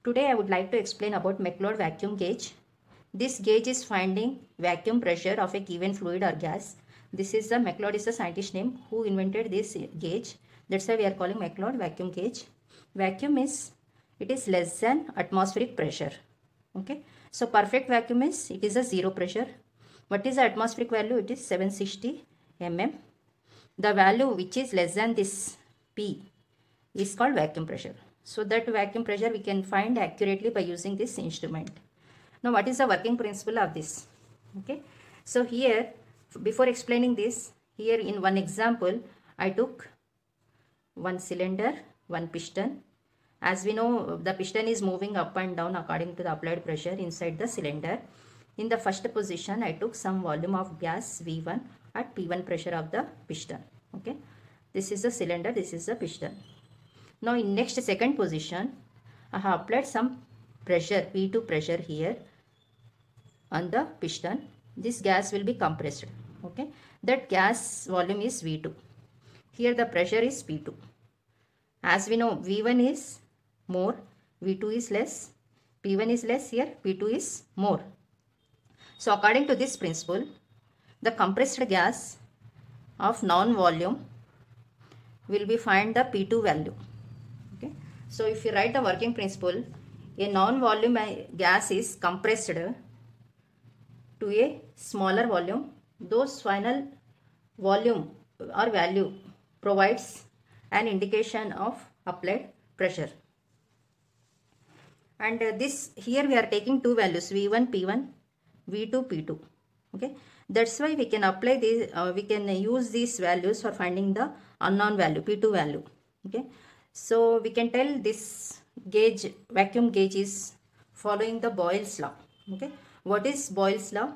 Today I would like to explain about McLeod vacuum gauge. This gauge is finding vacuum pressure of a given fluid or gas. This is the McLeod is the scientist name who invented this gauge. That's why we are calling McLeod vacuum gauge. Vacuum is, it is less than atmospheric pressure. Okay. So perfect vacuum is, it is a zero pressure. What is the atmospheric value? It is 760 mm. The value which is less than this P is called vacuum pressure. So that vacuum pressure we can find accurately by using this instrument. Now what is the working principle of this? Okay. So here, before explaining this, here in one example, I took one cylinder, one piston. As we know, the piston is moving up and down according to the applied pressure inside the cylinder. In the first position, I took some volume of gas V1 at P1 pressure of the piston. Okay. This is the cylinder, this is the piston. Now in next second position, I have applied some pressure, P2 pressure here on the piston. This gas will be compressed. Okay. That gas volume is V2. Here the pressure is P2. As we know, V1 is more, V2 is less, P1 is less, here P2 is more. So according to this principle, the compressed gas of non-volume will be find the P2 value. Okay. So if you write the working principle, a non-volume gas is compressed to a smaller volume. Those final volume or value provides an indication of applied pressure. And this here we are taking two values V1 P1, V2 P2. Okay. That's why we can apply this, we can use these values for finding the unknown value, P2 value. Okay. So we can tell this gauge, vacuum gauge is following the Boyle's law. Okay. What is Boyle's law?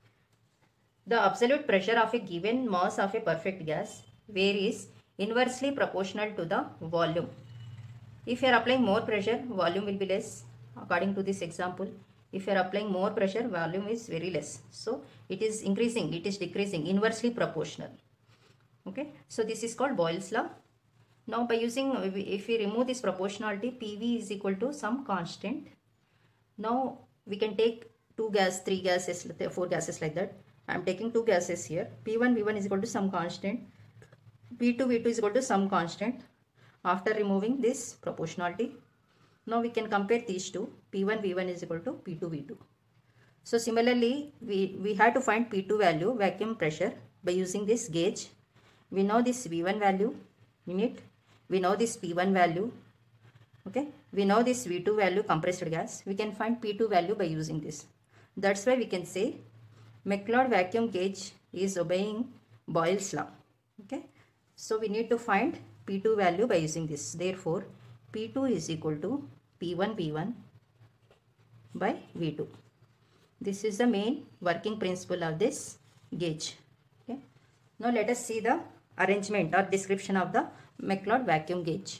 The absolute pressure of a given mass of a perfect gas varies inversely proportional to the volume. If you are applying more pressure, volume will be less. According to this example, if you are applying more pressure, volume is very less. So it is increasing, it is decreasing, inversely proportional. Okay. So this is called Boyle's law. Now by using, if we remove this proportionality, PV is equal to some constant. Now we can take 2 gas, 3 gases, 4 gases like that. I am taking 2 gases here. P1, V1 is equal to some constant. P2, V2 is equal to some constant. After removing this proportionality, now we can compare these two. P1, V1 is equal to P2, V2. So similarly, we have to find P2 value, vacuum pressure, by using this gauge. We know this V1 value in it. We know this P1 value. Okay. We know this V2 value, compressed gas. We can find P2 value by using this. That's why we can say McLeod vacuum gauge is obeying Boyle's law. Okay. So we need to find P2 value by using this. Therefore, P2 is equal to P1 V1 by V2. This is the main working principle of this gauge. Okay. Now let us see the arrangement or description of the McLeod vacuum gauge.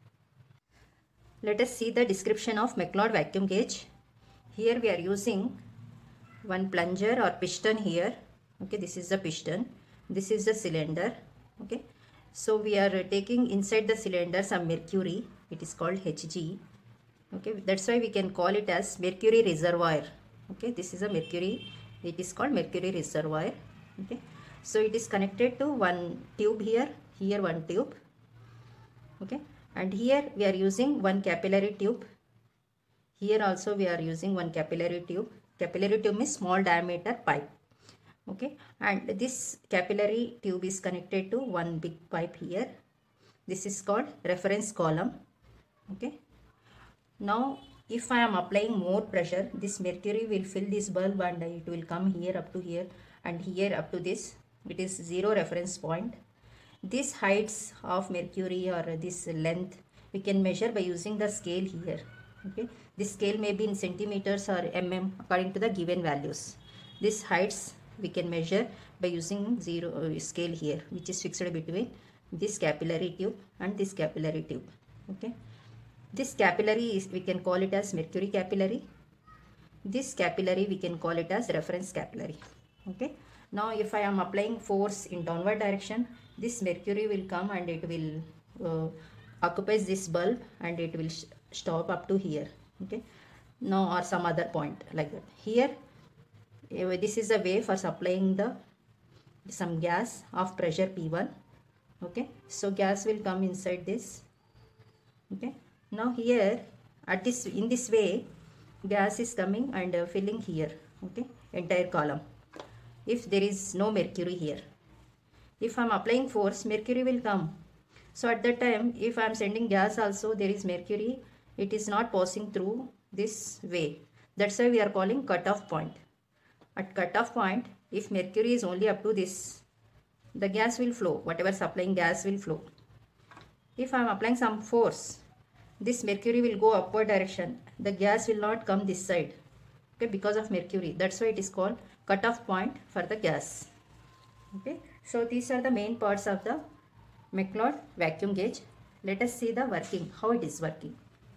Let us see the description of McLeod vacuum gauge. Here we are using one plunger or piston here. Okay, this is the piston. This is the cylinder. Okay. So we are taking inside the cylinder some mercury. It is called Hg. Okay, that's why we can call it as mercury reservoir. Okay, this is a mercury. It is called mercury reservoir. Okay, so it is connected to one tube here. Here one tube. Okay, and here we are using one capillary tube. Here also we are using one capillary tube. Capillary tube is small diameter pipe. Okay, and this capillary tube is connected to one big pipe here. This is called reference column. Okay, now if I am applying more pressure, this mercury will fill this bulb and it will come here up to here and here up to this. It is 0 reference point. This heights of mercury or this length we can measure by using the scale here. Okay, this scale may be in centimeters or mm according to the given values. This heights we can measure by using 0 scale here, which is fixed between this capillary tube and this capillary tube. Okay, this capillary is, we can call it as mercury capillary. This capillary we can call it as reference capillary. Okay, now if I am applying force in downward direction, this mercury will come and it will occupies this bulb and it will stop up to here. Okay, now or some other point like that. Here this is a way for supplying the some gas of pressure P1. Okay, so gas will come inside this. Okay, now here at this, in this way gas is coming and filling here. Okay, entire column. If there is no mercury here, if I am applying force, mercury will come. So at that time, if I am sending gas also, there is mercury, it is not passing through this way. That's why we are calling cutoff point. At cutoff point, if mercury is only up to this, the gas will flow, whatever supplying gas will flow. If I am applying some force, this mercury will go upward direction. The gas will not come this side. Okay, because of mercury. That's why it is called cutoff point for the gas. Okay, so these are the main parts of the McLeod vacuum gauge. Let us see the working, how it is working.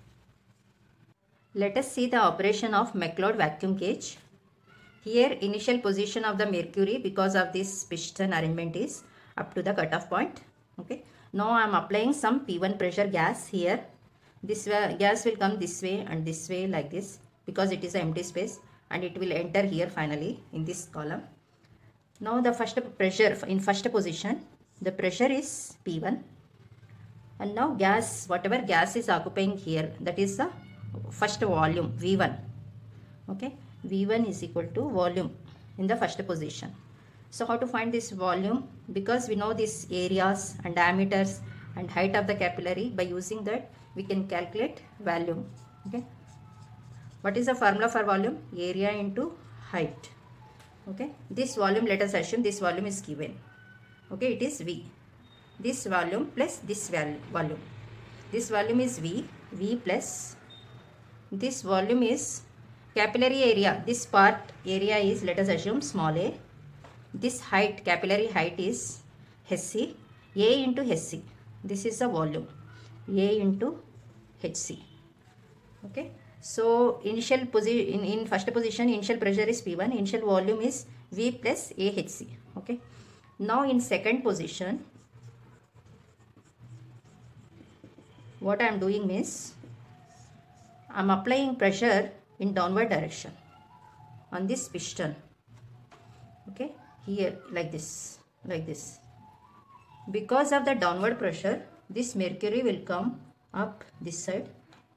Let us see the operation of McLeod vacuum gauge. Here initial position of the mercury because of this piston arrangement is up to the cutoff point. Okay, now I am applying some P1 pressure gas here. This gas will come this way and this way like this because it is an empty space, and it will enter here finally in this column. Now the first pressure in first position, the pressure is P1, and now gas, whatever gas is occupying here, that is the first volume V1. Okay, V1 is equal to volume in the first position. So how to find this volume? Because we know these areas and diameters and height of the capillary, by using that we can calculate volume. Okay, what is the formula for volume? Area into height. Okay, this volume, let us assume this volume is given. Okay, it is V. This volume plus this volume. This volume is V. V plus this volume is capillary area. This part area is, let us assume, small a. This height, capillary height is Hc. A into Hc. This is the volume. A into Hc. Okay. So initial position, in first position, initial pressure is P1, initial volume is V plus AHc. Okay. Now in second position, what I am doing means, I am applying pressure in downward direction on this piston. Okay, here like this, like this. Because of the downward pressure, this mercury will come up this side,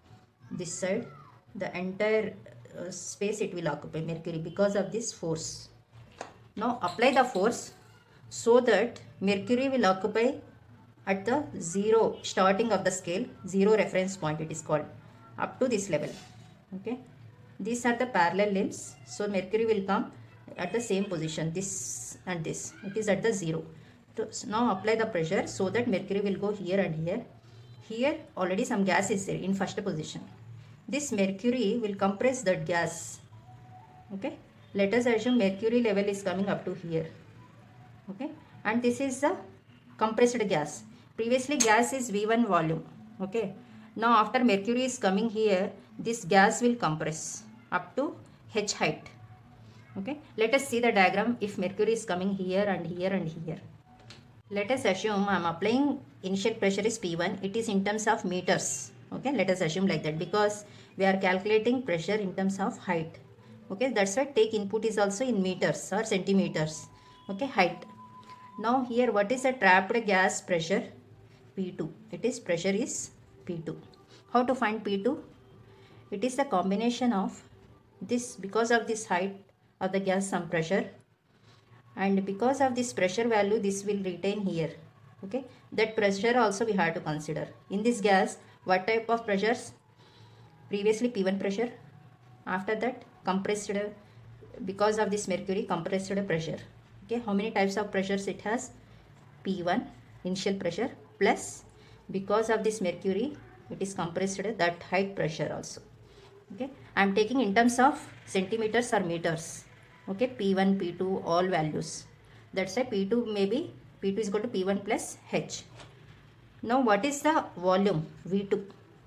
the entire space it will occupy, mercury, because of this force. Now apply the force so that mercury will occupy at the zero starting of the scale, zero reference point it is called, up to this level. Okay, these are the parallel limbs, so mercury will come at the same position, this and this, it is at the zero. So now apply the pressure so that mercury will go here and here. Here already some gas is there in first position. This mercury will compress that gas. Okay, let us assume mercury level is coming up to here. Okay, and this is the compressed gas. Previously gas is V1 volume. Okay, now after mercury is coming here, this gas will compress up to H height. Okay, let us see the diagram. If mercury is coming here and here and here, let us assume I am applying initial pressure is P1, it is in terms of meters. Okay, let us assume like that because we are calculating pressure in terms of height. Okay, that's why take input is also in meters or centimeters. Okay, height. Now here what is the trapped gas pressure? P2. It is pressure is P2. How to find P2? It is the combination of this, because of this height of the gas some pressure, and because of this pressure value this will retain here. Okay, that pressure also we have to consider. In this gas, what type of pressures? Previously P1 pressure, after that compressed, because of this mercury, compressed pressure. Okay, how many types of pressures it has? P1 initial pressure plus because of this mercury it is compressed, that height pressure also. Okay, I am taking in terms of centimeters or meters. Okay, P1, P2, all values. That's why P2 maybe P2 is equal to P1 plus H. Now what is the volume? V2.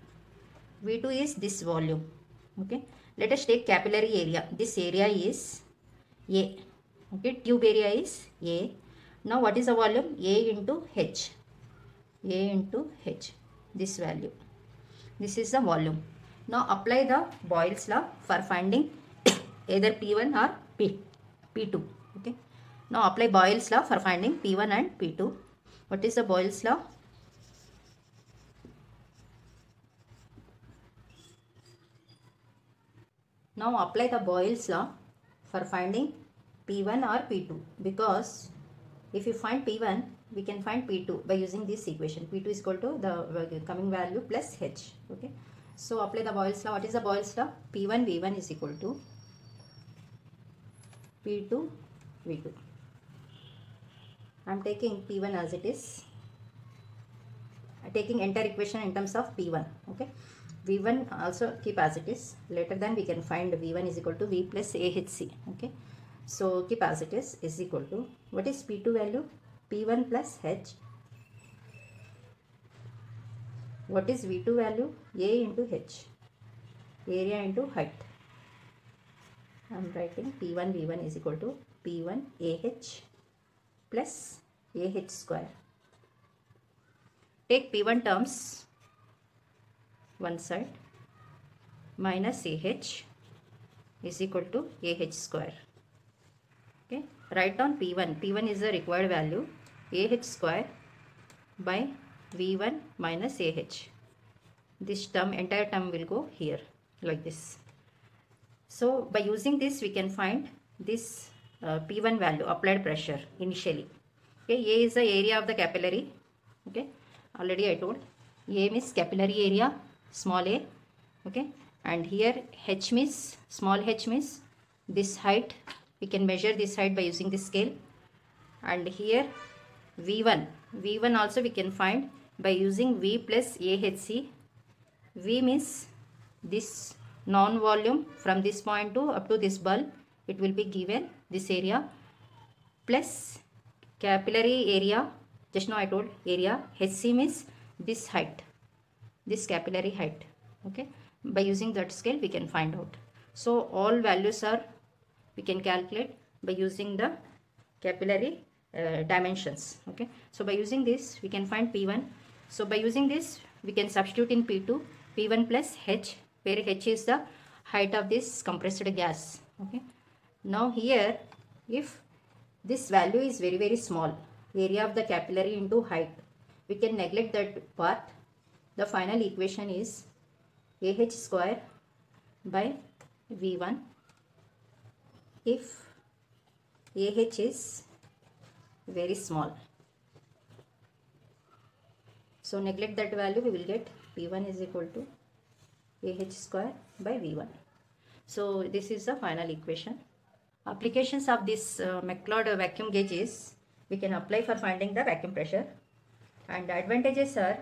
V2 is this volume. Okay, let us take capillary area. This area is A. Okay, tube area is A. Now what is the volume? A into H. A into H. This value. This is the volume. Now apply the Boyle's law for finding either P1 or P2. Okay. Now apply Boyle's law for finding P1 and P2. What is the Boyle's law? Now apply the Boyle's law for finding P1 or P2, because if you find P1, we can find P2 by using this equation. P2 is equal to the coming value plus H. Okay. So apply the Boyle's law. What is the Boyle's law? P1 V1 is equal to P2 V2. I am taking P1 as it is. Taking entire equation in terms of P1. Okay. V1 also keep as it is. Later then we can find V1 is equal to V plus AHC. Okay. So keep as it is equal to, what is P2 value? P1 plus H. What is V2 value? A into H. Area into height. I am writing P1 V1 is equal to P1 AH plus AH square. Take P1 terms one side, minus AH is equal to AH square. Okay, write down P1. P1 is the required value, AH square by V1 minus AH. This term, entire term will go here like this. So by using this we can find this P1 value, applied pressure initially. Okay, A is the area of the capillary. Okay, already I told. A means capillary area, small a. Okay, and here H means, small h means this height. We can measure this height by using this scale. And here V1 also we can find by using V plus AHC. V means this non-volume from this point to up to this bulb, it will be given this area, plus capillary area, just now I told area, HC means this height, this capillary height. Okay, by using that scale we can find out. So all values are, we can calculate by using the capillary dimensions. Okay, so by using this we can find P1. So by using this we can substitute in P2, P1 plus H, where H is the height of this compressed gas. Okay, now here if this value is very very small, area of the capillary into height, we can neglect that part. The final equation is AH square by V1 if AH is very small. So neglect that value, we will get P1 is equal to AH square by V1. So this is the final equation. Applications of this McLeod vacuum gauge is, we can apply for finding the vacuum pressure, and the advantages are,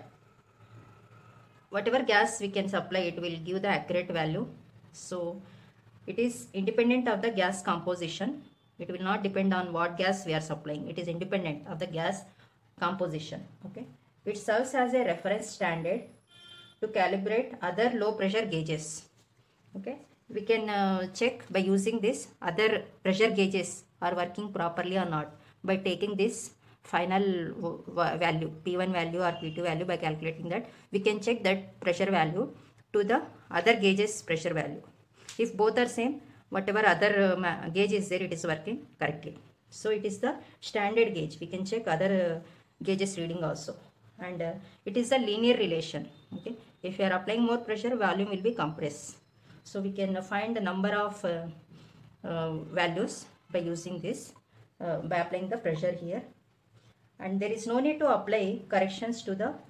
whatever gas we can supply, it will give the accurate value. So it is independent of the gas composition. It will not depend on what gas we are supplying. It is independent of the gas composition. Okay, it serves as a reference standard to calibrate other low pressure gauges. Okay, we can check by using this other pressure gauges are working properly or not by taking this final value, P1 value or P2 value. By calculating that, we can check that pressure value to the other gauges pressure value. If both are same, whatever other gauge is there, it is working correctly. So it is the standard gauge. We can check other gauges reading also, and it is a linear relation. Okay, if you are applying more pressure, volume will be compressed. So we can find the number of values by using this, by applying the pressure here, and there is no need to apply corrections to the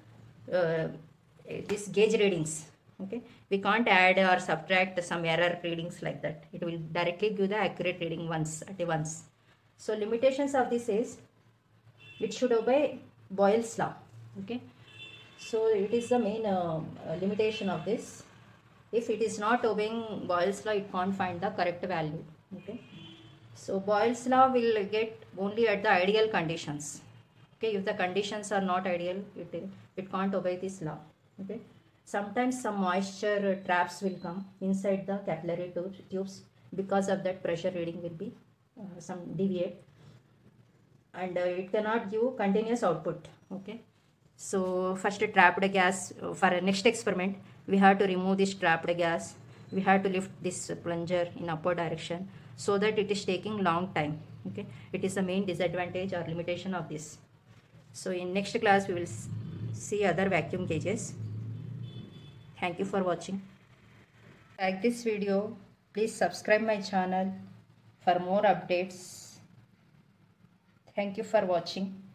this gauge readings. Okay, we can't add or subtract some error readings like that. It will directly give the accurate reading at once. So limitations of this is, it should obey Boyle's law. Okay, so it is the main limitation of this. If it is not obeying Boyle's law, it can't find the correct value. Okay, so Boyle's law will get only at the ideal conditions. Okay, if the conditions are not ideal, it can't obey this law. Okay, sometimes some moisture traps will come inside the capillary tubes. Because of that, pressure reading will be some deviate, and it cannot give continuous output. Okay, so first trapped gas, for next experiment we have to remove this trapped gas, we have to lift this plunger in upward direction, so that it is taking long time. Okay, it is the main disadvantage or limitation of this. So in next class we will see other vacuum gauges. Thank you for watching. Like this video, please subscribe my channel for more updates. Thank you for watching.